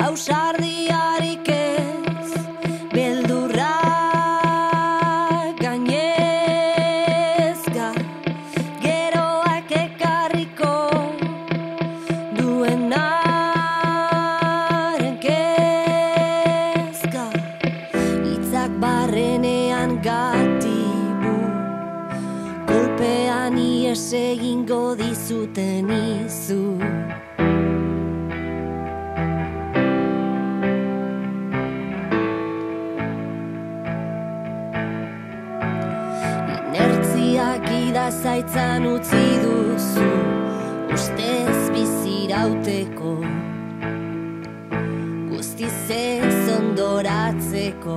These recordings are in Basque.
ausardiarik ez, beldurra gainezka, geroak ekarriko duenaren kezka, hitzak barrenean gatibu, kolpean ies egingo dizuten izu. Zaitzan utzi duzu, ustez bizirauteko, guztiz ez ondoratzeko.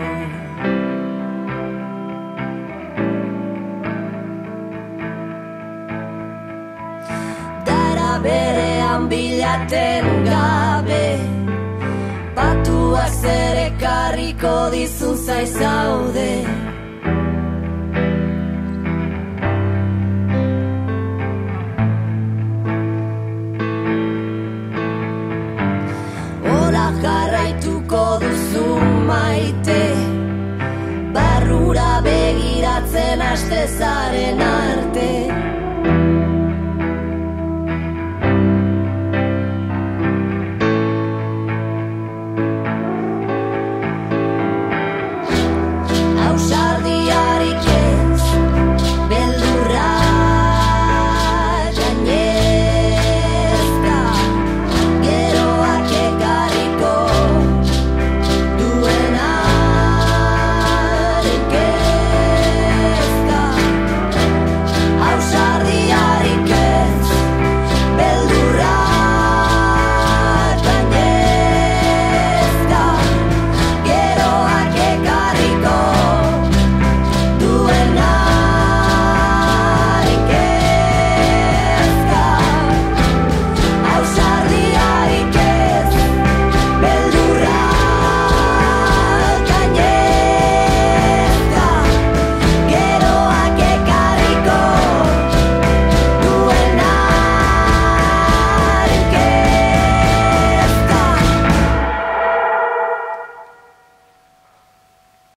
Dara berean bilaten gabe, patuak zer ekarriko dizun zaizaude. Jarraituko duzu maite, barrura begiratzen haste zaren arte.